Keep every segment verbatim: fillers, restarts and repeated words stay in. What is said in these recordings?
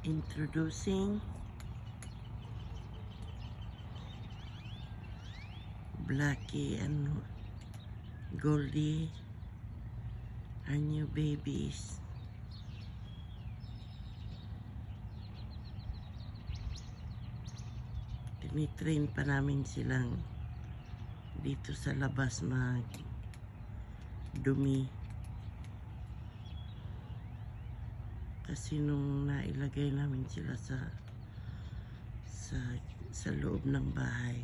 Introducing Blackie and Goldie, our new babies. Tinitrain pa namin silang dito sa labas mag dumi. Kasi nung nailagay namin sila sa sa sa loob ng bahay,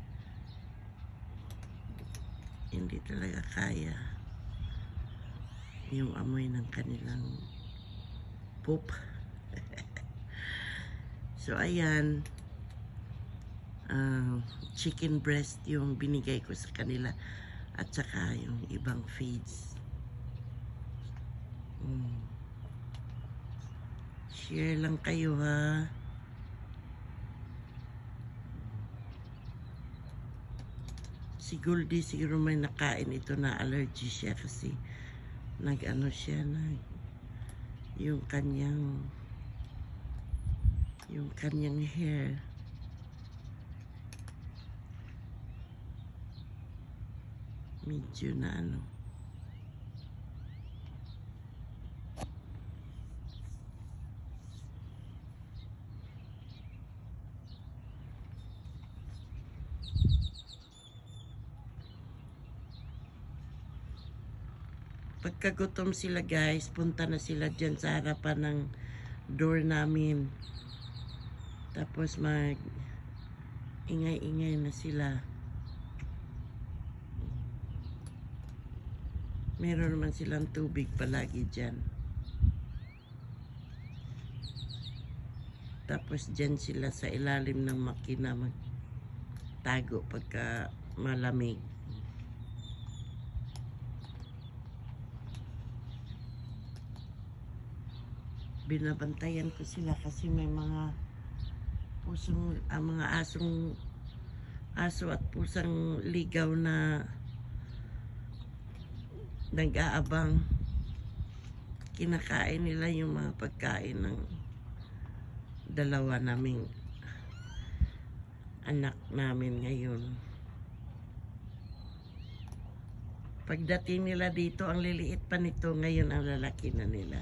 hindi talaga kaya yung amoy ng kanilang poop. So ayan, uh, chicken breast yung binigay ko sa kanila at saka yung ibang feeds. Mm. Share lang kayo ha. Si Goldie siguro may nakain ito na allergy siya kasi nag-ano siya na yung kanyang yung kanyang hair medyo na ano. Pagkagutom sila guys, punta na sila dyan sa harapan ng door namin. Tapos mag ingay-ingay na sila. Meron naman silang tubig palagi dyan. Tapos dyan sila sa ilalim ng makina magtago pagka malamig. Binabantayan ko sila kasi may mga pusong, ah, mga asong aso at pusang ligaw na nag-aabang. Kinakain nila yung mga pagkain ng dalawa naming anak namin ngayon. Pagdating nila dito, ang liliit pa nito, ngayon ang lalaki na nila.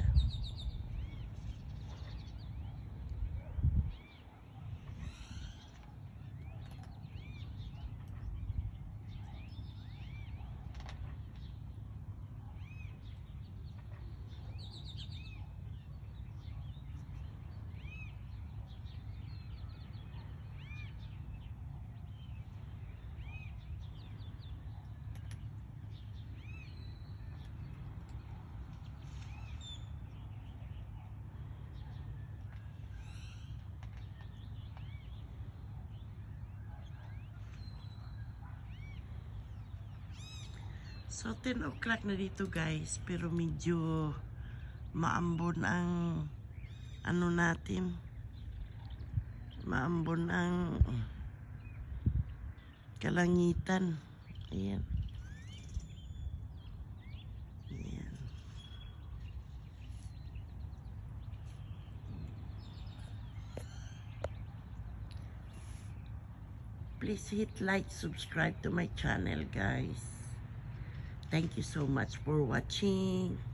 So ten o'clock na dito guys, pero medyo maambon ang ano natin, maambon ang kalangitan. Ayan. Ayan. Please hit like, subscribe to my channel guys. Thank you so much for watching.